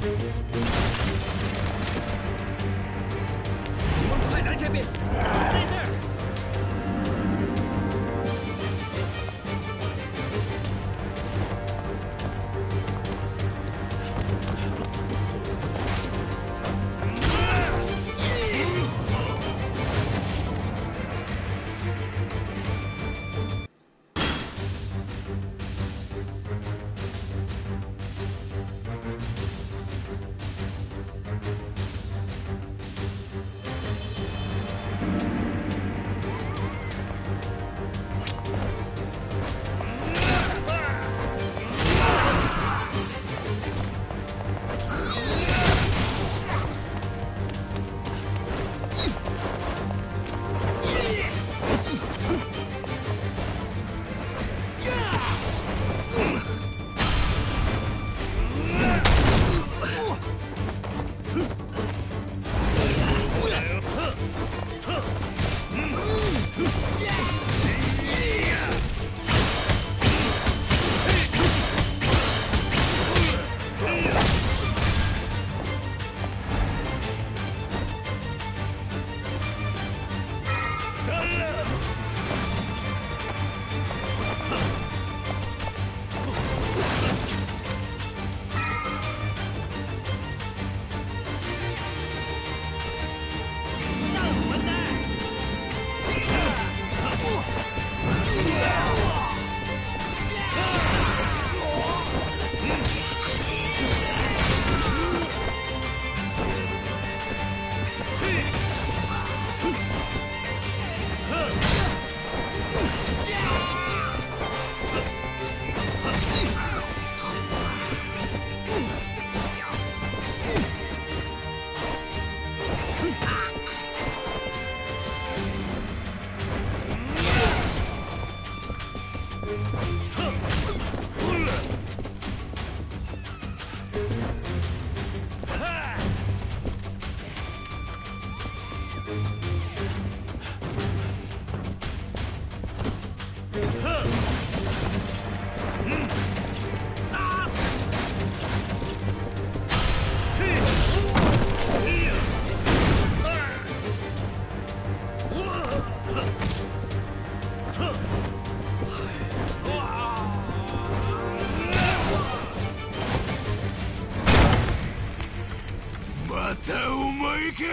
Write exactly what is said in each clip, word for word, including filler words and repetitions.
你们快来这边！在这儿。 またお前か。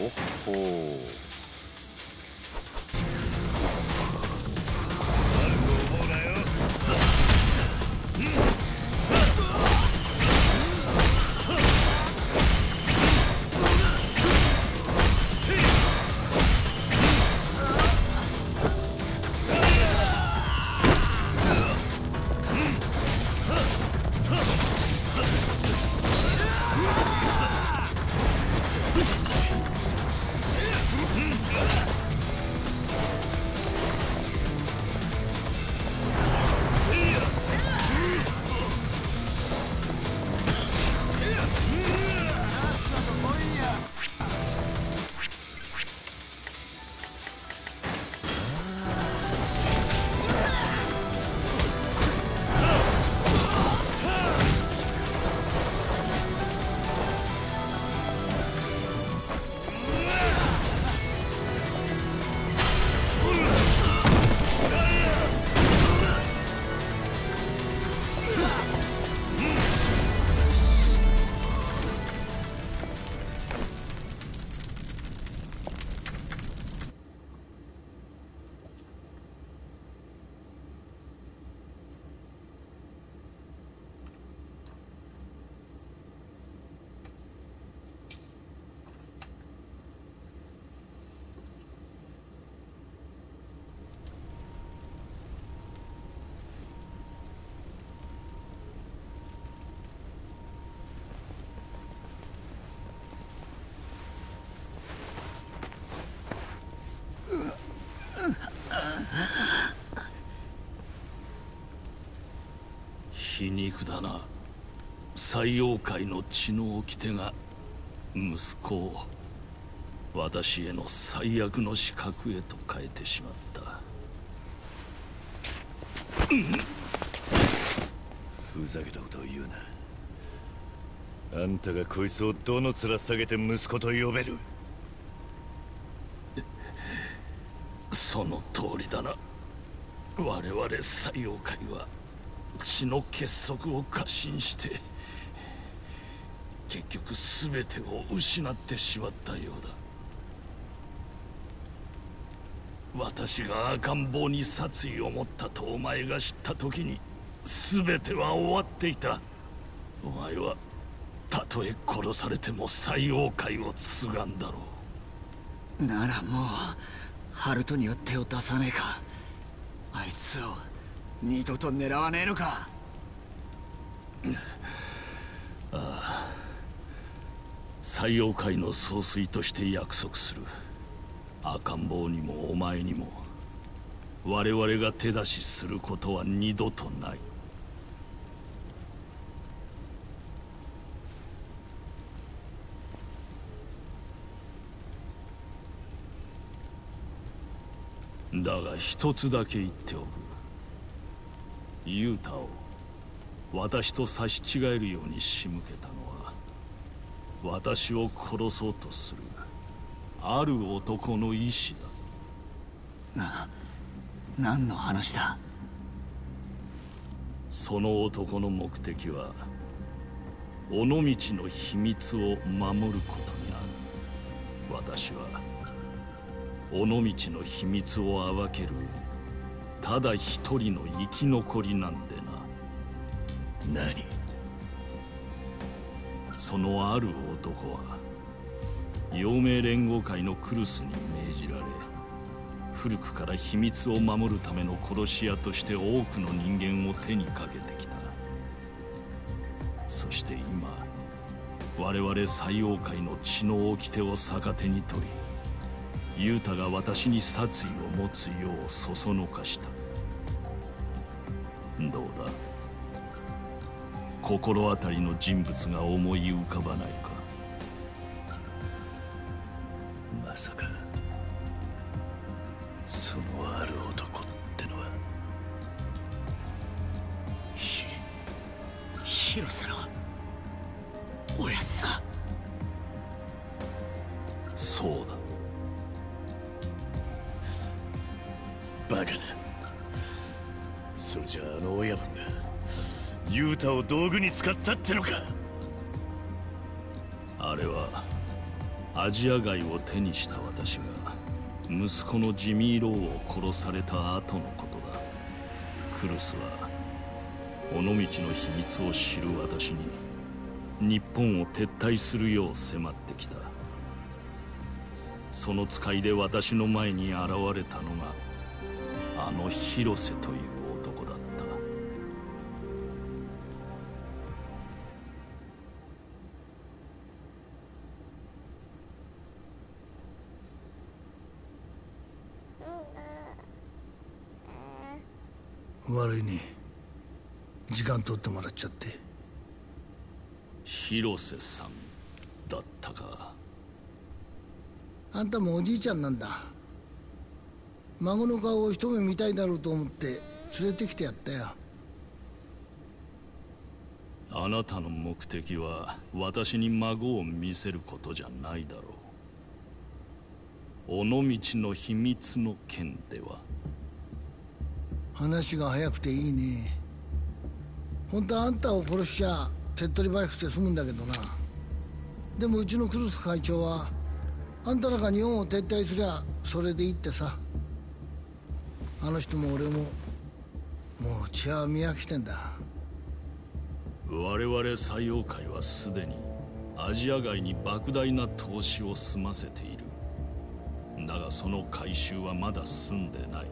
ほう。 皮肉だな。西洋界の血の掟が息子を私への最悪の死角へと変えてしまった。 ふざけたことを言うな。あんたがこいつをどの面下げて息子と呼べる？ その通りだな。我々西洋界は血の結束を過信して結局全てを失ってしまったようだ。私が赤ん坊に殺意を持ったとお前が知った時に全ては終わっていた。お前はたとえ殺されても西洋界を継がんだろう。ならもうハルトには手を出さねえか。あいつを二度と狙わねえのか。 ああ、西洋界の総帥として約束する。赤ん坊にもお前にも我々が手出しすることは二度とない。だが一つだけ言っておく。ユータを私と差し違えるように仕向けたのは私を殺そうとするある男の意志だ。 な、何の話だ？ その男の目的は尾道の秘密を守ることにある。私は尾道の秘密を暴けるただ一人の生き残りなんでな。 何？ そのある男は陽明連合会のクルスに命じられ、古くから秘密を守るための殺し屋として多くの人間を手にかけてきた。そして今我々西洋界の血の掟を逆手に取り、ユータが私に殺意を持つようそそのかした。どうだ、心当たりの人物が思い浮かばないか？ まさかそのある男ってのはひ広瀬のおやっさん。 そうだ。 バカな。それじゃああの親分がユータを道具に使ったってのか？ あれはアジア街を手にした私が息子のジミー・ローを殺された後のことだ。クルスは尾道の秘密を知る私に日本を撤退するよう迫ってきた。その使いで私の前に現れたのがあの広瀬という男だった。 悪いね、時間取ってもらっちゃって。 広瀬さんだったか。 あんたもおじいちゃんなんだ。孫の顔を一目見たいだろうと思って連れてきてやったよ。 あなたの目的は私に孫を見せることじゃないだろう。尾道の秘密の件では。 話が早くていいね。本当はあんたを殺しちゃ手っ取り早くて済むんだけどな。でもうちのクルス会長はあんたらが日本を撤退すりゃそれでいいってさ。あの人も俺ももう血は見飽きてんだ。 我々西洋会はすでにアジア街に莫大な投資を済ませている。だがその回収はまだ済んでない。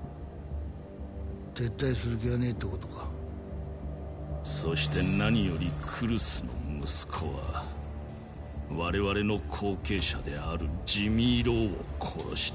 撤退する気はねえってことか。 そして何よりクルスの息子は我々の後継者であるジミー・ローを殺した。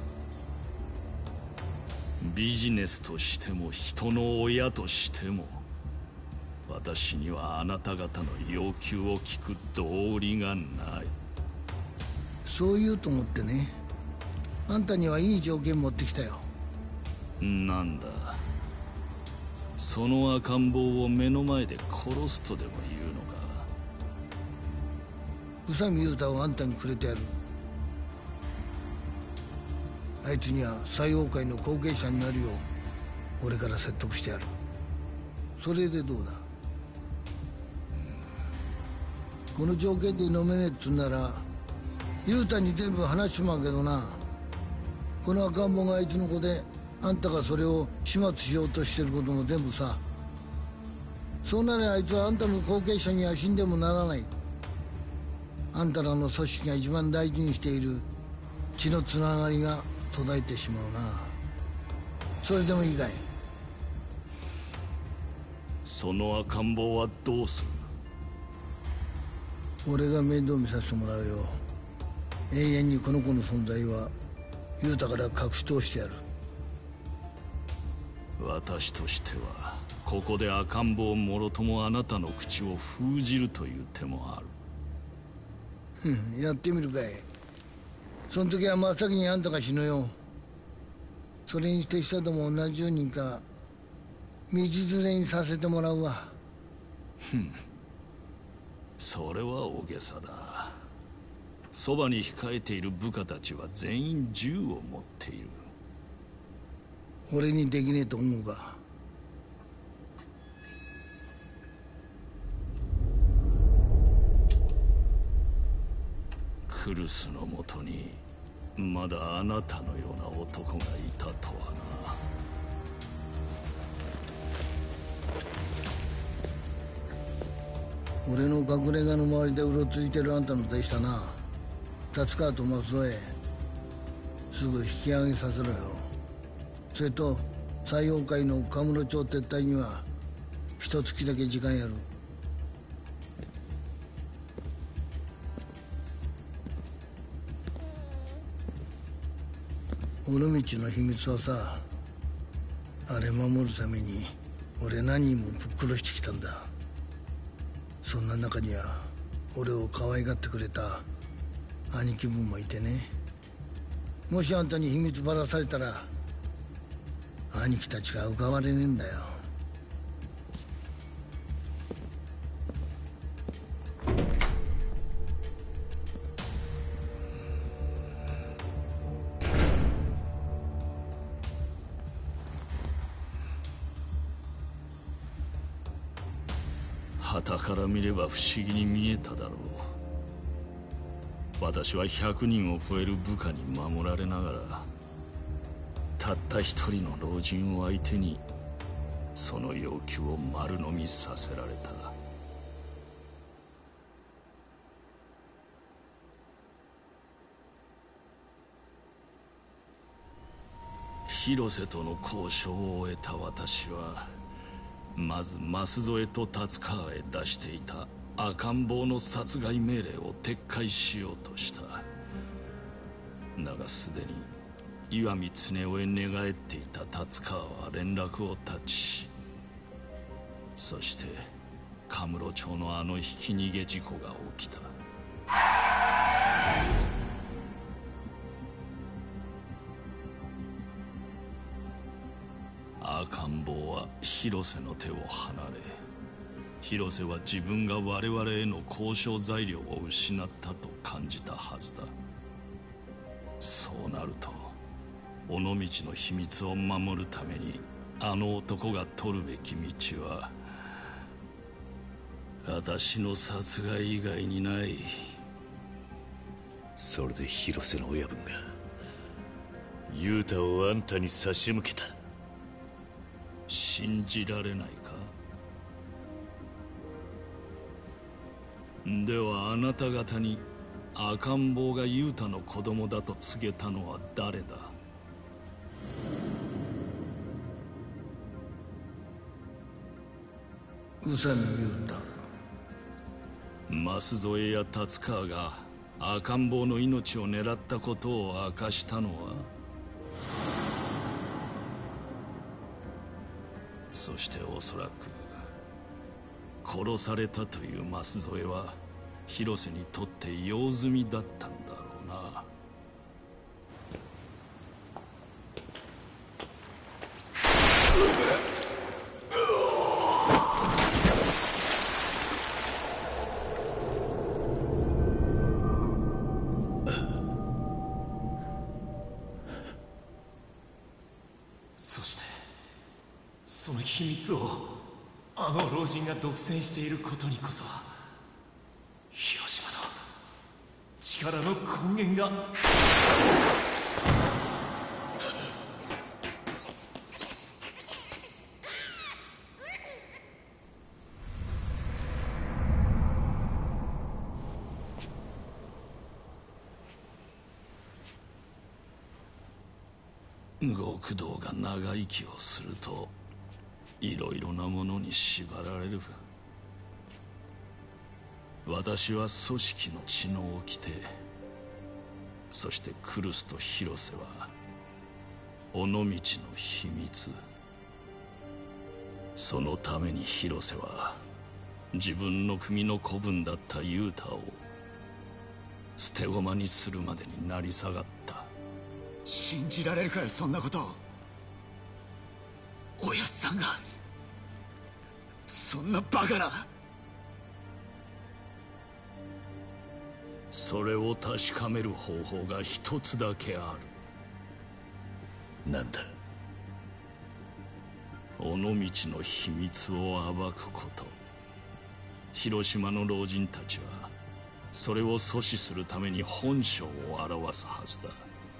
ビジネスとしても人の親としても私にはあなた方の要求を聞く道理がない。 そう言うと思ってね、あんたにはいい条件持ってきたよ。 なんだ、その赤ん坊を目の前で殺すとでも言うのか。 宇佐美雄太をあんたにくれてやる。あいつには西洋会の後継者になるよう俺から説得してやる。それでどうだ。この条件で飲めねえっつんなら雄太に全部話しちまうけどな。この赤ん坊があいつの子であんたがそれを始末しようとしてることも全部さ。そうならあいつはあんたの後継者には死んでもならない。あんたらの組織が一番大事にしている血のつながりが途絶えてしまうな。それでもいいかい。 その赤ん坊はどうする。 俺が面倒見させてもらうよ。永遠にこの子の存在は雄太から隠し通してやる。私としてはここで赤ん坊もろともあなたの口を封じるという手もある。やってみるかい。その時は真っ先にあんたが死ぬよ。それにして下でも同じようにか道連れにさせてもらうわ。 ふん、それは大げさだ。そばに控えている部下たちは全員銃を持っている。 俺にできねえと思うか。 クルスのもとにまだあなたのような男がいたとはな。 俺の隠れ家の周りでうろついてるあんたの手下な、達川と松戸へすぐ引き上げさせろよ。それと西洋会のカムロ町撤退には一月だけ時間やる。尾道の秘密はさ、あれ守るために俺何人もぶっ殺してきたんだ。そんな中には俺を可愛がってくれた兄貴分もいてね。もしあんたに秘密ばらされたら兄貴たちが浮かばれねえんだよ。 傍から見れば不思議に見えただろ私はひゃくにんを超える部下に守られながら、たった一人の老人を相手にその要求を丸飲みさせられた。広瀬との交渉を終えた私は、まず舛添と達川へ出していた赤ん坊の殺害命令を撤回しようとした。だがすでに石見恒夫へ寝返っていた達川は連絡を絶ち、そしてカムロ町のあのひき逃げ事故が起きた。赤ん坊は広瀬の手を離れ、広瀬は自分が我々への交渉材料を失ったと感じたはずだ。そうなると尾道の秘密を守るためにあの男が取るべき道は私の殺害以外にない。 それで広瀬の親分が雄太をあんたに差し向けた。 信じられないか？ではあなた方に赤ん坊が雄太の子供だと告げたのは誰だ？ 宇佐美雄太。 舛添や達川が赤ん坊の命を狙ったことを明かしたのは？そしておそらく殺されたという舛添は広瀬にとって用済みだったんだろうな。 そしてその秘密をあの老人が独占していることにこそ広島の力の根源が。 極道が長生きをするといろいろなものに縛られる。私は組織の血の掟、そしてクルスと広瀬は尾道の秘密。そのために広瀬は自分の組の子分だった雄太を捨て駒にするまでになり下がった。 信じられるかよ、そんなことを。おやっさんがそんなバカな。 それを確かめる方法が一つだけある。なんだ？ 尾道の秘密を暴くこと。広島の老人たちはそれを阻止するために本性を表すはずだ。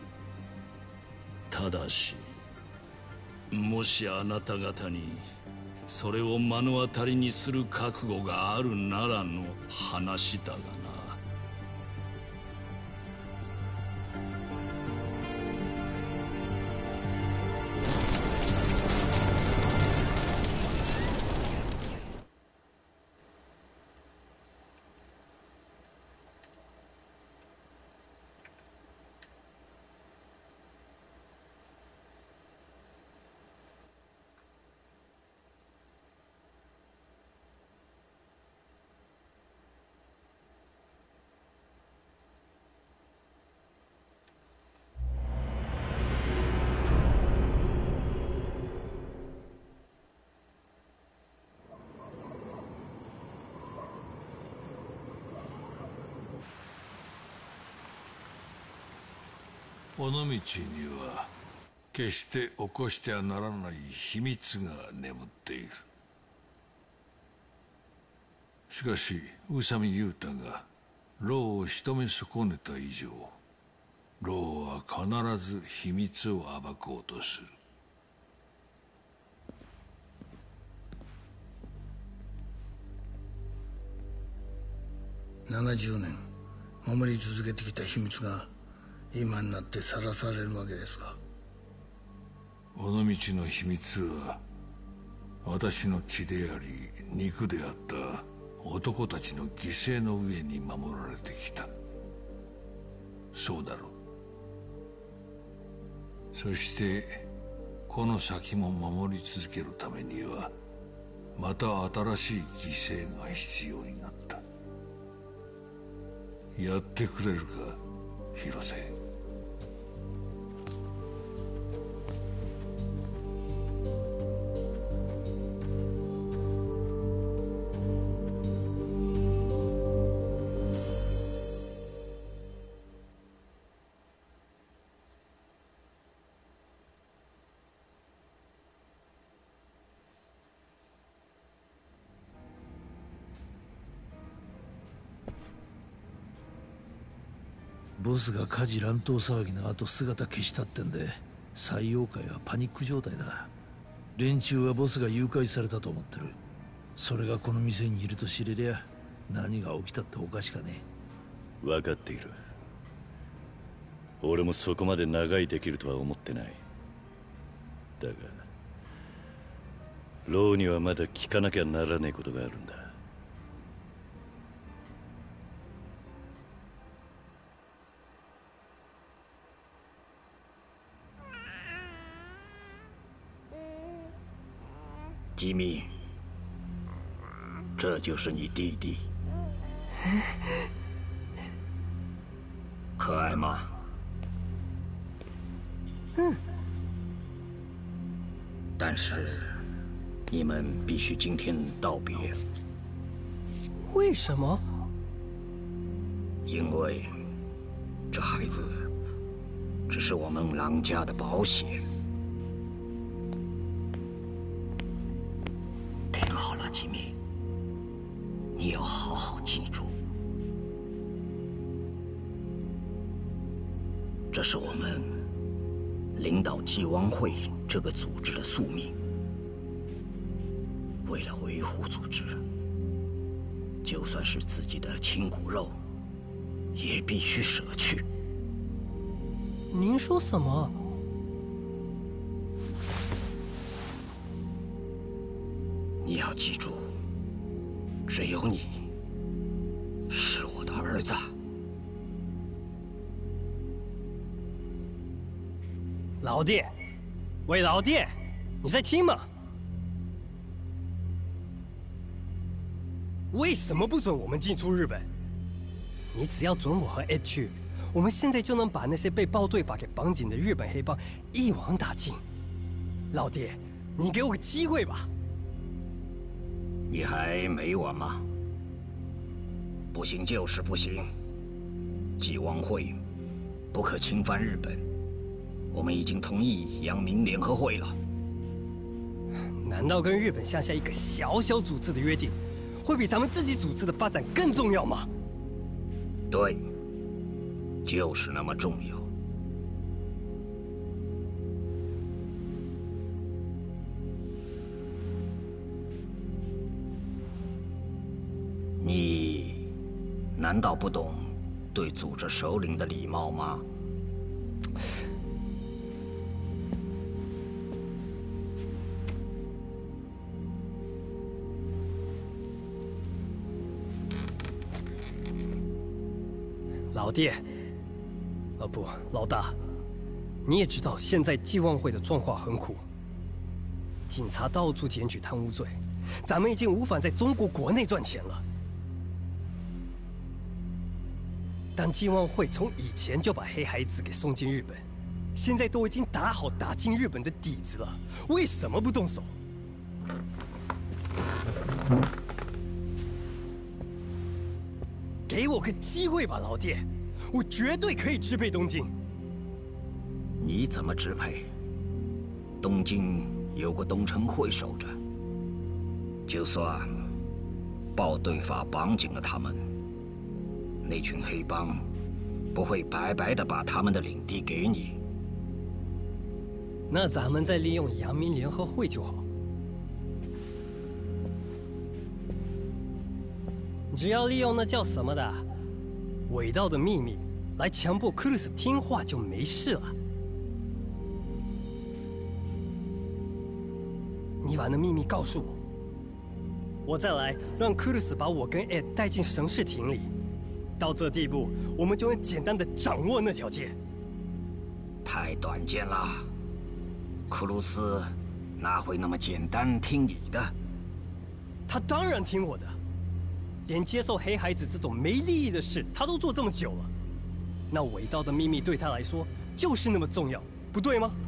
ただしもしあなた方にそれを目の当たりにする覚悟があるならの話だがな。 尾道には決して起こしてはならない秘密が眠っている。しかし宇佐美雄太がローを仕留め損ねた以上、ローは必ず秘密を暴こうとする。 ななじゅうねん守り続けてきた秘密が今になってさらされるわけですか。 尾道の秘密は私の血であり肉であった男たちの犠牲の上に守られてきた。そうだろう。そしてこの先も守り続けるためにはまた新しい犠牲が必要になった。やってくれるか、広瀬。 ボスが火事乱闘騒ぎの後姿消したってんで採用会はパニック状態だ。連中はボスが誘拐されたと思ってる。それがこの店にいると知れりゃ何が起きたっておかしかねえ。分かっている。俺もそこまで長居できるとは思ってない。だがローにはまだ聞かなきゃならねえことがあるんだ。 吉米，这就是你弟弟，可爱吗？ 嗯。 但是你们必须今天道别。 为什么？ 因为这孩子只是我们狼家的保险。吉米，你要好好记住，这是我们领导纪汪会这个组织的宿命。为了维护组织，就算是自己的亲骨肉，也必须舍去。 您说什么？ 你要记住，只有你是我的儿子。 老弟，喂，老弟，你在听吗？为什么不准我们进出日本？你只要准我和 Ed 去，我们现在就能把那些被暴队法给绑紧的日本黑帮一网打尽。老弟，你给我个机会吧。 你还没完吗？不行就是不行。纪汪会不可侵犯日本，我们已经同意阳明联合会了。 难道跟日本下下一个小小组织的约定，会比咱们自己组织的发展更重要吗？ 对，就是那么重要。你难道不懂对组织首领的礼貌吗？ 老弟，啊不，老大，你也知道现在纪汪会的状况很苦，警察到处检举贪污罪，咱们已经无法在中国国内赚钱了。但纪汪会从以前就把黑孩子给送进日本，现在都已经打好打进日本的底子了，为什么不动手？给我个机会吧，老弟，我绝对可以支配东京。 你怎么支配？东京有个东城会守着，就算暴队法绑紧了他们， 那群黑帮不会白白的把他们的领地给你。 那咱们再利用阳明联合会就好。只要利用那叫什么的伪道的秘密来强迫克鲁斯听话，就没事了。你把那秘密告诉我，我再来让克鲁斯把我跟艾带进神视亭里。到这地步，我们就能简单的掌握那条街。 太短见了，克鲁斯哪会那么简单听你的？ 他当然听我的，连接受黑孩子这种没利益的事，他都做这么久了。那伪道的秘密对他来说就是那么重要，不对吗？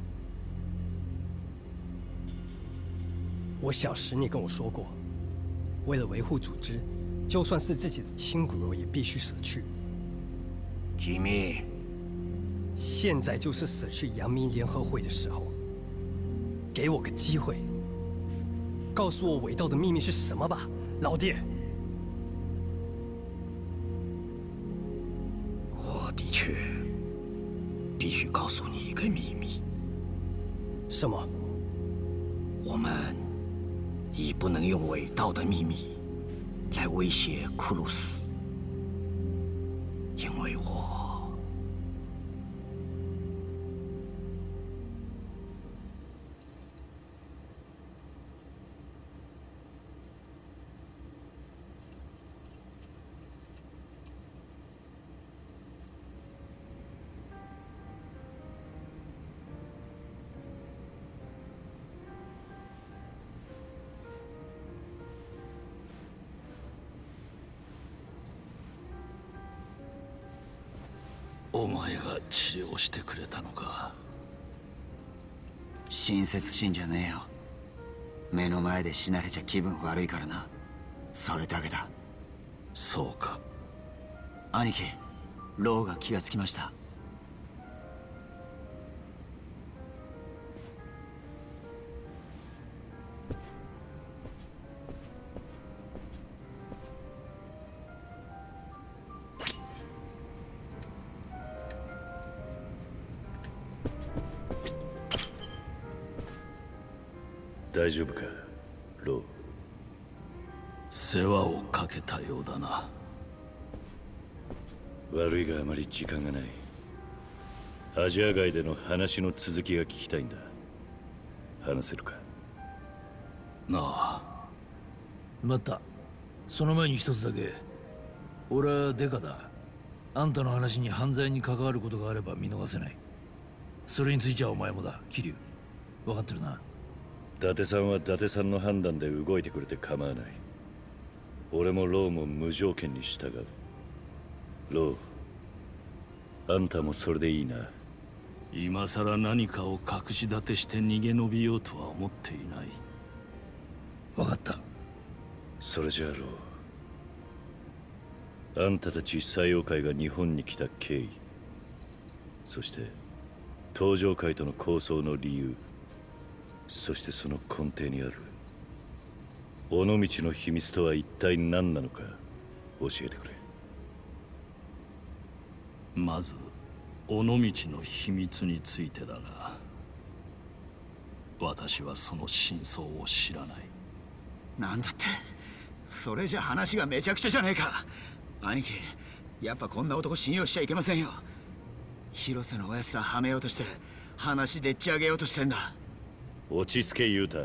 我小时你跟我说过，为了维护组织，就算是自己的亲骨肉也必须舍去。 吉米， 现在就是舍去阳明联合会的时候，给我个机会，告诉我伪道的秘密是什么吧，老爹。 我的确必须告诉你一个秘密。 什么？ 我们已不能用伪道的秘密来威胁库鲁斯，因为我お前が治療してくれたのか。 親切心じゃねえよ。目の前で死なれちゃ気分悪いからな。それだけだ。 そうか。 兄貴、ローが気がつきました。 大丈夫か、ロー。 世話をかけたようだな。 悪いがあまり時間がない。アジア街での話の続きが聞きたいんだ。話せるか。 なあ。 待った。その前に一つだけ。俺はデカだ。あんたの話に犯罪に関わることがあれば見逃せない。それについてはお前もだ、桐生。分かってるな。 伊達さんは伊達さんの判断で動いてくれて構わない。俺もローも無条件に従う。ロー、あんたもそれでいいな。 今さら何かを隠し立てして逃げ延びようとは思っていない。 分かった。 それじゃあロー、あんたたち採用会が日本に来た経緯、そして東上会との抗争の理由、そしてその根底にある尾道の秘密とは一体何なのか教えてくれ。 まず尾道の秘密についてだが、私はその真相を知らない。 なんだって、それじゃ話がめちゃくちゃじゃねえか。兄貴、やっぱこんな男信用しちゃいけませんよ。広瀬のおやつさんはめようとして話でっち上げようとしてんだ。 落ち着け、ユータ。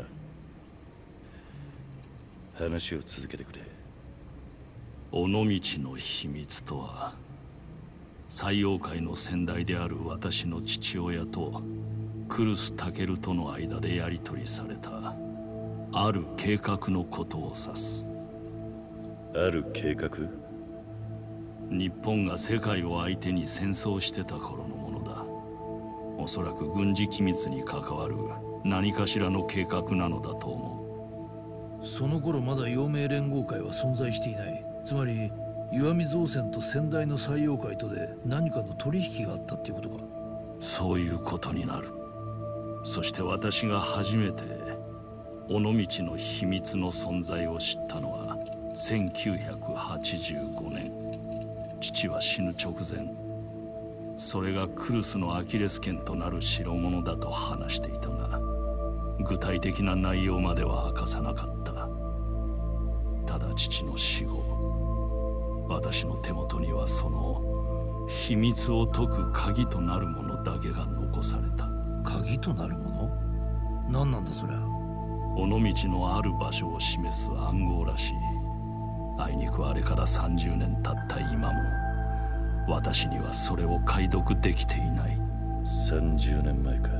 話を続けてくれ。 尾道の秘密とは、採用会の先代である私の父親とクルス・タケルとの間でやり取りされたある計画のことを指す。 ある計画？ 日本が世界を相手に戦争してた頃のものだ。おそらく軍事機密に関わる何かしらの計画なのだと思う。 その頃まだ陽明連合会は存在していない。つまり石見造船と先代の採用会とで何かの取引があったっていうことか。 そういうことになる。そして私が初めて尾道の秘密の存在を知ったのはせんきゅうひゃくはちじゅうごねん。 父は死ぬ直前、それがクルスのアキレス腱となる代物だと話していたが、具体的な内容までは明かさなかった。ただ父の死後、私の手元にはその秘密を解く鍵となるものだけが残された。 鍵となるもの？何なんだそりゃ。 尾道のある場所を示す暗号らしい。あいにくあれからさんじゅうねん経った今も、私にはそれを解読できていない。 さんじゅうねんまえか。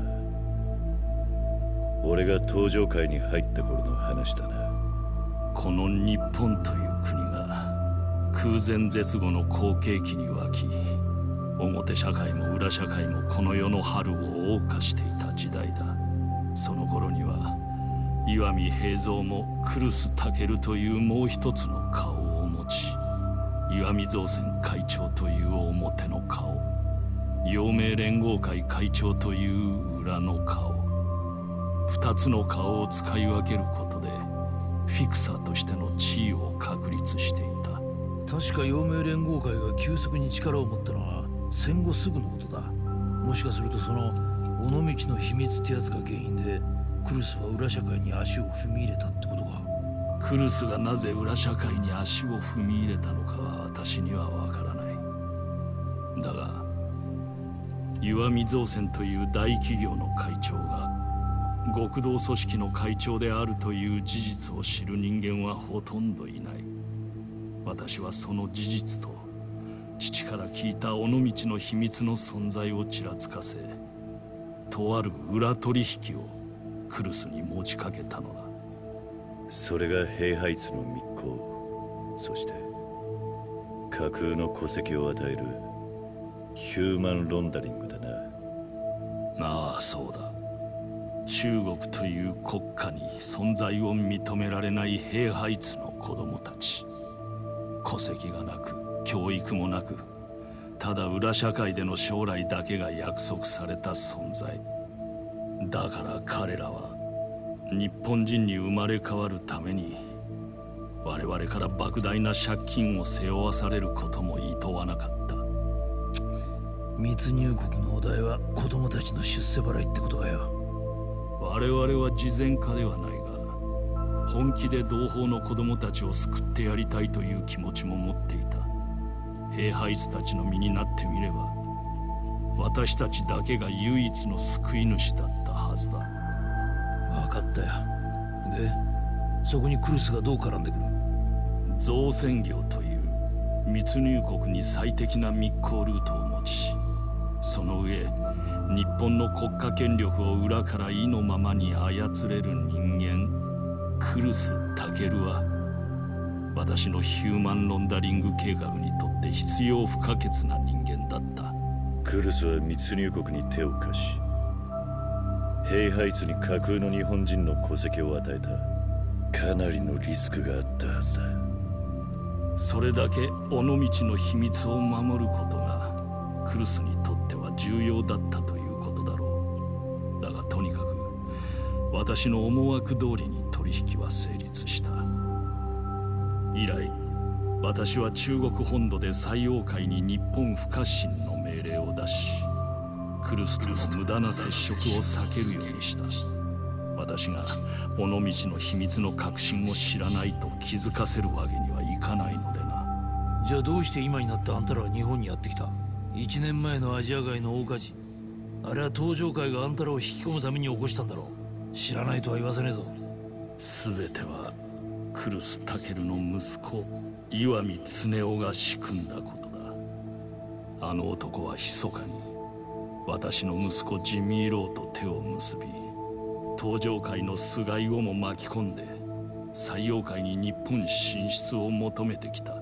俺が登場界に入った頃の話だな。 この日本という国が空前絶後の好景気に沸き、表社会も裏社会もこの世の春を謳歌していた時代だ。その頃には石見平三もクルスタケルというもう一つの顔を持ち、石見造船会長という表の顔、陽明連合会会長という裏の顔、二つの顔を使い分けることでフィクサーとしての地位を確立していた。 確か陽明連合会が急速に力を持ったのは戦後すぐのことだ。もしかするとその尾道の秘密ってやつが原因でクルスは裏社会に足を踏み入れたってことか。 クルスがなぜ裏社会に足を踏み入れたのかは私にはわからない。だが石見造船という大企業の会長が極道組織の会長であるという事実を知る人間はほとんどいない。私はその事実と父から聞いた尾道の秘密の存在をちらつかせ、とある裏取引をクルスに持ちかけたのだ。 それがヘイハイツの密航、そして架空の戸籍を与えるヒューマンロンダリングだな。 ああ、そうだ。中国という国家に存在を認められないヘイハイツの子供たち。戸籍がなく教育もなく、ただ裏社会での将来だけが約束された存在だから、彼らは日本人に生まれ変わるために我々から莫大な借金を背負わされることもいとわなかった。 密入国のお題は子供たちの出世払いってことかよ。 我々は慈善家ではないが、本気で同胞の子供たちを救ってやりたいという気持ちも持っていた。ヘイハイツたちの身になってみれば、私たちだけが唯一の救い主だったはずだ。 分かったよ。で、そこにクルスがどう絡んでくる？ 造船業という密入国に最適な密航ルートを持ち、その上日本の国家権力を裏から意のままに操れる人間、クルス・タケルは私のヒューマンロンダリング計画にとって必要不可欠な人間だった。 クルスは密入国に手を貸し、ヘイハイツに架空の日本人の戸籍を与えた。かなりのリスクがあったはずだ。 それだけ尾道の秘密を守ることがクルスにとっては重要だったということだろう。だがとにかく私の思惑通りに取引は成立した。以来私は中国本土で西洋界に日本不可侵の命令を出し、クルスとの無駄な接触を避けるようにした。私が尾道の秘密の核心を知らないと気づかせるわけにはいかないのでな。 じゃあどうして今になってあんたらは日本にやってきた？一年前のアジア街の大火事、あれは登場会があんたらを引き込むために起こしたんだろう。知らないとは言わせねえぞ。 全てはクルス・タケルの息子石見恒夫が仕組んだことだ。あの男は密かに私の息子ジミー・ローと手を結び、登場界の菅井をも巻き込んで西洋界に日本進出を求めてきた。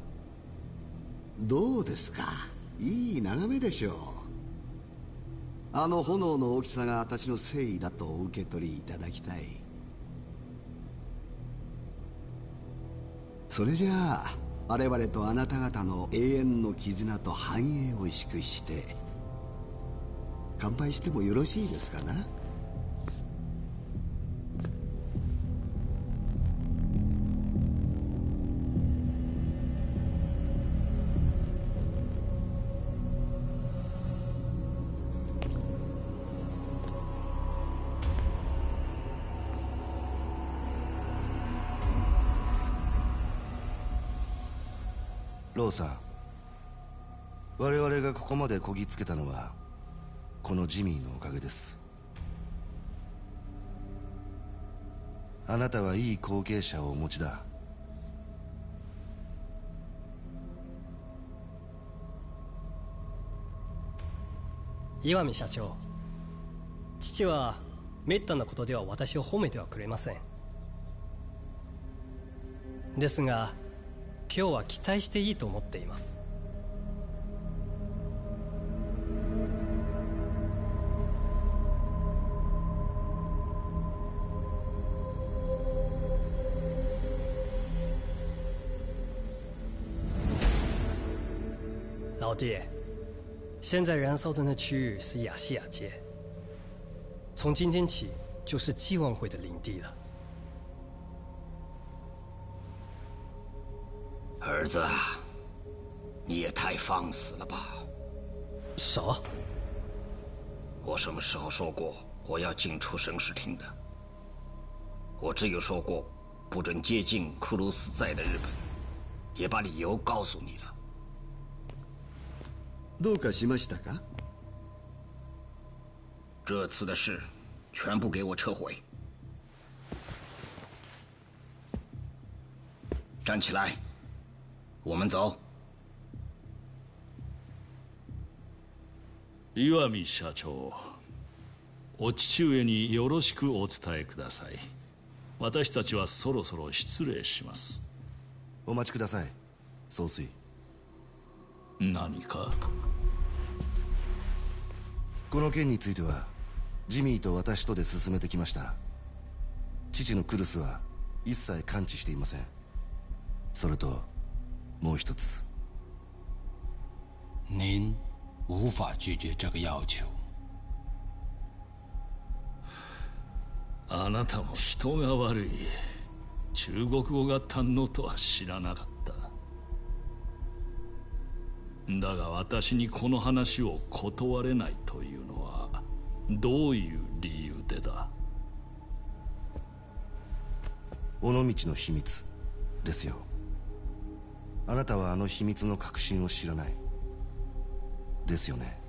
どうですか？いい眺めでしょう。 あの炎の大きさが私の誠意だとお受け取りいただきたい。それじゃあ我々とあなた方の永遠の絆と繁栄を祝して乾杯してもよろしいですかな。 ローさん、我々がここまでこぎつけたのはこのジミーのおかげです。あなたはいい後継者をお持ちだ。 岩見社長、父はめったなことでは私を褒めてはくれません。ですが今日は期待していいと思っています。老弟，现在燃烧的那区域是亚细亚街，从今天起就是祭望会的领地了。 儿子，你也太放肆了吧！ 啥？ 我什么时候说过我要进出神视厅的？我只有说过不准接近库鲁斯在的日本，也把理由告诉你了。 どうかしましたか？ 这次的事全部给我撤回。站起来，我们走。 岩見社長、お父上によろしくお伝えください。私たちはそろそろ失礼します。 お待ちください、総帥。 何か？ この件についてはジミーと私とで進めてきました。父のクルスは一切関知していません。それともう一つ。 您无法拒绝这个要求。 あなたも人が悪い。中国語が堪能とは知らなかった。だが私にこの話を断れないというのはどういう理由でだ？ 尾道の秘密ですよ。あなたはあの秘密の核心を知らないですよね。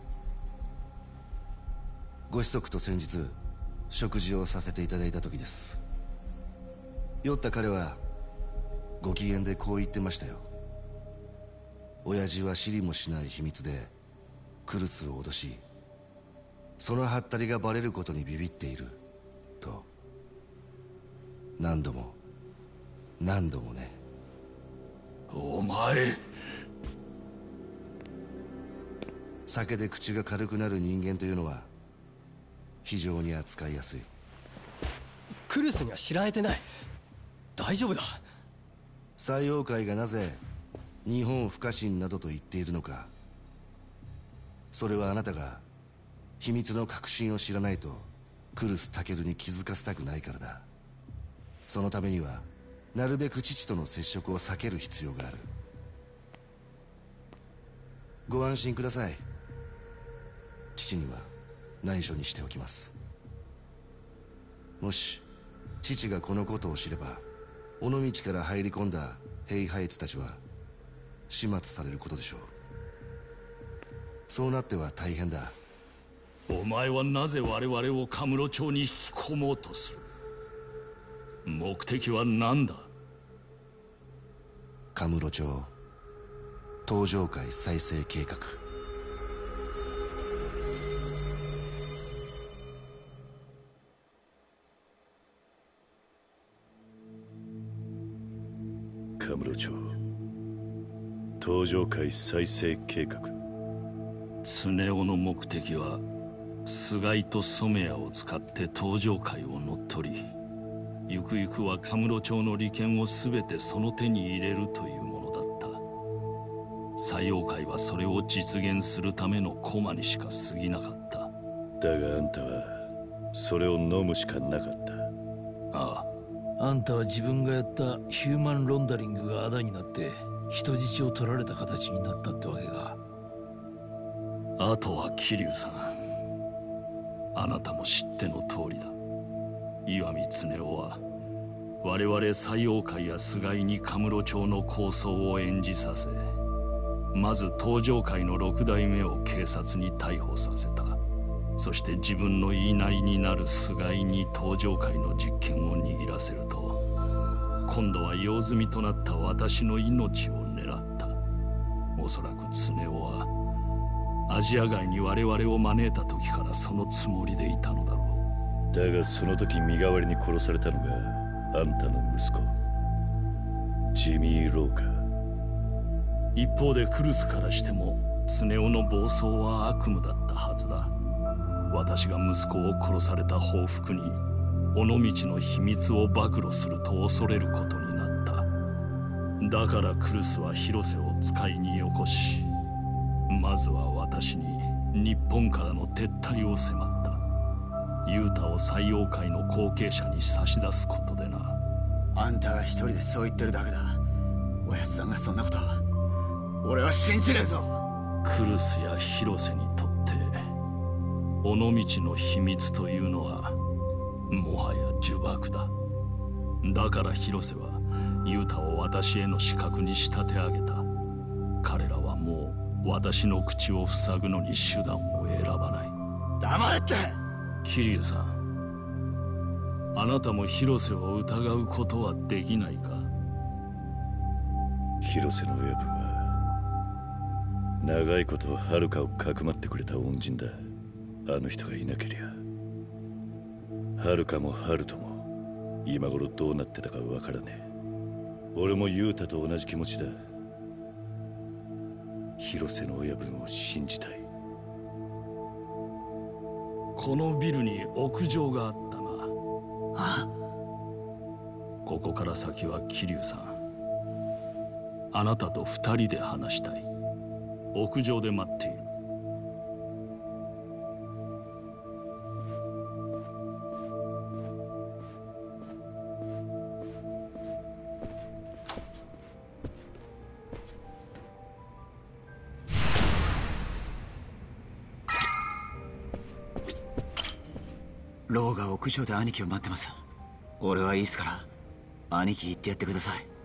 ご子息と先日食事をさせていただいた時です。酔った彼はご機嫌でこう言ってましたよ。親父は知りもしない秘密でクルスを脅し、そのハッタリがバレることにビビっていると。何度も何度もね。 お前、 酒で口が軽くなる人間というのは非常に扱いやすい。 クルスには知られてない。大丈夫だ。 西洋会がなぜ日本不可侵などと言っているのか、それはあなたが秘密の核心を知らないとクルスタケルに気づかせたくないからだ。そのためにはなるべく父との接触を避ける必要がある。ご安心ください。父には内緒にしておきます。もし父がこのことを知れば、尾道から入り込んだヘイハイツたちは始末されることでしょう。そうなっては大変だ。 お前はなぜ我々をカムロ町に引き込もうとする？目的は何だ？ カムロ町東上界再生計画。 カムロ町東上界再生計画。 常雄の目的は菅井と染谷を使って東上界を乗っ取り、ゆくゆくはカムロ町の利権を全てその手に入れるというものだった。西洋界はそれを実現するための駒にしか過ぎなかった。 だがあんたはそれを飲むしかなかった。 ああ。あんたは自分がやったヒューマンロンダリングが仇になって人質を取られた形になったってわけか。 あとは桐生さん、あなたも知っての通りだ。石見恒夫は我々西洋界や菅井にカムロ町の構想を演じさせ、まず東上界の六代目を警察に逮捕させた。そして自分の言いなりになる菅井に東上界の実権を握らせると、今度は用済みとなった私の命を狙った。おそらく恒夫はアジア外に我々を招いた時からそのつもりでいたのだろう。だがその時身代わりに殺されたのがあんたの息子ジミー・ローか。 一方でクルスからしても恒夫の暴走は悪夢だったはずだ。私が息子を殺された報復に尾道の秘密を暴露すると恐れることになった。だからクルスは広瀬を使いによこし、まずは私に日本からの撤退を迫った。ユータを西洋界の後継者に差し出すことでな。 あんたが一人でそう言ってるだけだ。おやつさんがそんなこと俺は信じねえぞ。 クルスや広瀬にとって尾道の秘密というのはもはや呪縛だ。だから広瀬はユータを私への刺客に仕立て上げた。彼らはもう私の口を塞ぐのに手段を選ばない。 黙れって。 桐生さん、あなたも広瀬を疑うことはできないか。 広瀬の親分は長いこと遥かをかくまってくれた恩人だ。あの人がいなけりゃ遥かも春人も今頃どうなってたかわからねえ。俺もユータと同じ気持ちだ。広瀬の親分を信じたい。 このビルに屋上があったな。 あ？ ここから先は桐生さん、あなたと二人で話したい。屋上で待っている。 ローが屋上で兄貴を待ってます。俺はいいっすから兄貴言ってやってください。